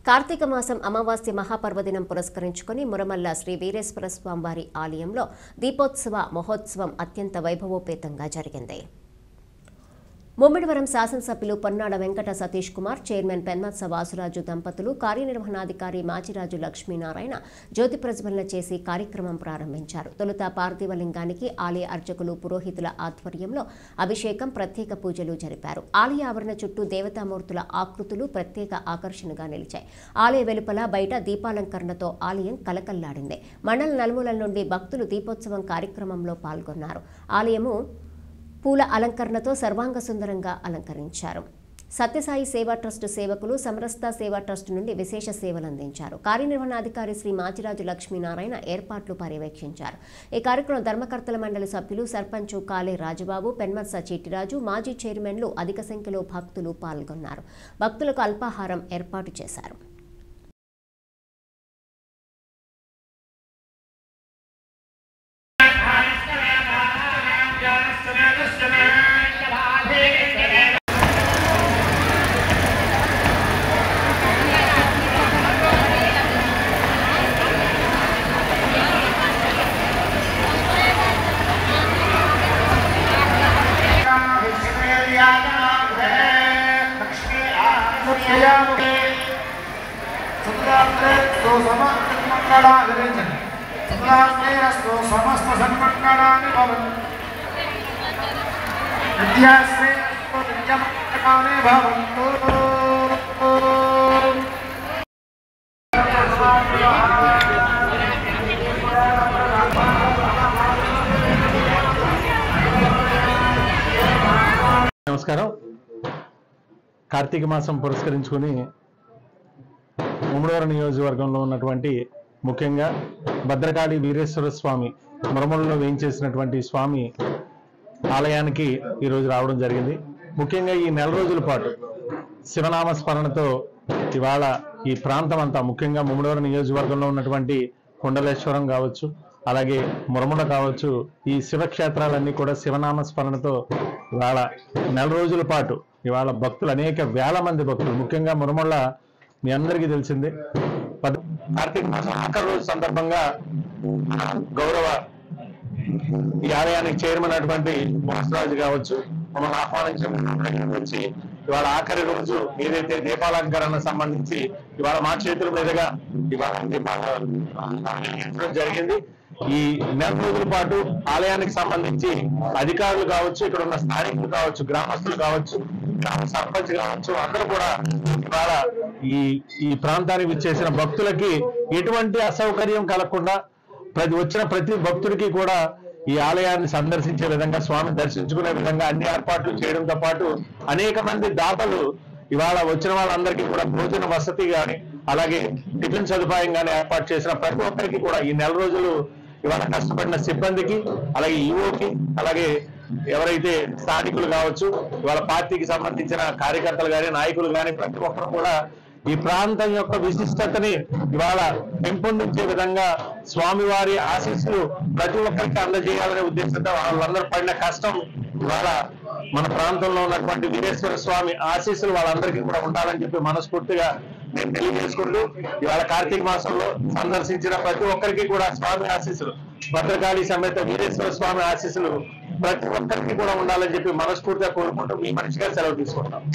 కార్తీక మాసం అమావాస్య మహాపర్వదినం పురస్కరించుకుని మురమల్ల శ్రీ వీరేశ్వర స్వామివారి ఆలయంలో దీపోత్సవ మహోత్సవం అత్యంత వైభవోపేతంగా జరిగింది. ముమ్మిడివరం శాసనసభ్యులు పొన్నాడ వెంకట సతీష్ కుమార్, చైర్మన్ పెన్మత్స వాసురాజు దంపతులు, కార్యనిర్వహణాధికారి మాచిరాజు లక్ష్మీనారాయణ జ్యోతి ప్రజ్వలన చేసి కార్యక్రమం ప్రారంభించారు. తొలుత పార్థివలింగానికి ఆలయ అర్చకులు, పురోహితుల ఆధ్వర్యంలో అభిషేకం, ప్రత్యేక పూజలు జరిపారు. ఆలయ ఆవరణ చుట్టూ దేవతామూర్తుల ఆకృతులు ప్రత్యేక ఆకర్షణగా నిలిచాయి. ఆలయ వెలుపల బయట దీపాలంకరణతో ఆలయం కలకల్లాడింది. మండల నలుమూలల నుండి భక్తులు దీపోత్సవం కార్యక్రమంలో పాల్గొన్నారు. ఆలయము పూల అలంకరణతో సర్వాంగ సుందరంగా అలంకరించారు. సత్యసాయి సేవా ట్రస్ట్ సేవకులు సమరస్త సేవా ట్రస్ట్ నుండి విశేష సేవలు అందించారు. కార్యనిర్వహణాధికారి శ్రీ మాచిరాజు లక్ష్మీనారాయణ ఏర్పాట్లు పర్యవేక్షించారు. ఈ కార్యక్రమం ధర్మకర్తల మండలి సభ్యులు, సర్పంచ్ కాలే రాజబాబు, పెన్మత్స చిట్టిరాజు, మాజీ చైర్మన్లు అధిక సంఖ్యలో భక్తులు పాల్గొన్నారు. భక్తులకు అల్పాహారం ఏర్పాటు చేశారు. समस्त सन्मंगलानि भवन्तु। विद्याश्री विद्यमाने भवन्तु। నమస్కారం. కార్తీక మాసం పురస్కరించుకుని ముమ్మడివరం నియోజకవర్గంలో ఉన్నటువంటి ముఖ్యంగా భద్రకాళి వీరేశ్వర స్వామి మురమలలో వేయించేసినటువంటి స్వామి ఆలయానికి ఈరోజు రావడం జరిగింది. ముఖ్యంగా ఈ నెల రోజుల పాటు శివనామ స్మరణతో ఇవాళ ఈ ప్రాంతం అంతా, ముఖ్యంగా ముమ్మడివరం నియోజకవర్గంలో ఉన్నటువంటి కొండలేశ్వరం కావచ్చు, అలాగే మురమల కావచ్చు, ఈ శివక్షేత్రాలన్నీ కూడా శివనామ స్మరణతో ఇవాళ నెల రోజుల పాటు ఇవాళ భక్తులు, అనేక వేల మంది భక్తులు, ముఖ్యంగా మురమల మీ అందరికీ తెలిసిందే కార్తీక మాసం ఆఖరి రోజు సందర్భంగా గౌరవ ఈ ఆలయానికి చైర్మన్ అటువంటి వాసురాజు కావచ్చు, మమ్మల్ని ఆహ్వానించి ఇవాళ ఆఖరి రోజు ఏదైతే దీపాలంకరణ సంబంధించి ఇవాళ మా చేతుల మీదుగా ఇవాళ జరిగింది. ఈ నెల రోజుల పాటు ఆలయానికి సంబంధించి అధికారులు కావచ్చు, ఇక్కడ ఉన్న స్థానికులు కావచ్చు, గ్రామస్తులు కావచ్చు, గ్రామ సర్పంచ్ కావచ్చు, అందరూ కూడా ఇవాళ ఈ ప్రాంతానికి విచ్చేసిన భక్తులకి ఎటువంటి అసౌకర్యం కలగకుండా వచ్చిన ప్రతి భక్తుడికి కూడా ఈ ఆలయాన్ని సందర్శించే విధంగా, స్వామి దర్శించుకునే విధంగా అన్ని ఏర్పాట్లు చేయడంతో పాటు అనేక మంది దాతలు ఇవాళ వచ్చిన వాళ్ళందరికీ కూడా భోజన వసతి కానీ, అలాగే టిఫిన్ సదుపాయం కానీ ఏర్పాటు చేసిన ప్రతి ఒక్కరికి కూడా ఈ నెల రోజులు ఇవాళ కష్టపడిన సిబ్బందికి, అలాగే ఈఓకి, అలాగే ఎవరైతే స్థానికులు కావచ్చు, ఇవాళ పార్టీకి సంబంధించిన కార్యకర్తలు కానీ, నాయకులు కానీ, ప్రతి ఒక్కరు కూడా ఈ ప్రాంతం యొక్క విశిష్టతని ఇవాళ పెంపొందించే విధంగా స్వామివారి ఆశీస్సులు ప్రతి ఒక్కరికి అందజేయాలనే ఉద్దేశంతో వాళ్ళందరూ పడిన కష్టం ఇవాళ మన ప్రాంతంలో ఉన్నటువంటి వీరేశ్వర స్వామి ఆశీస్సులు వాళ్ళందరికీ కూడా ఉండాలని చెప్పి మనస్ఫూర్తిగా నేను తెలియజేసుకుంటూ ఇవాళ కార్తీక మాసంలో సందర్శించిన ప్రతి ఒక్కరికి కూడా స్వామి ఆశీస్సులు, భద్రకాళి సమేత వీరేశ్వర స్వామి ఆశీస్సులు ప్రతి ఒక్కరికి కూడా ఉండాలని చెప్పి మనస్ఫూర్తిగా కోరుకుంటూ మీ మనిషిగా సెలవు తీసుకుంటాం.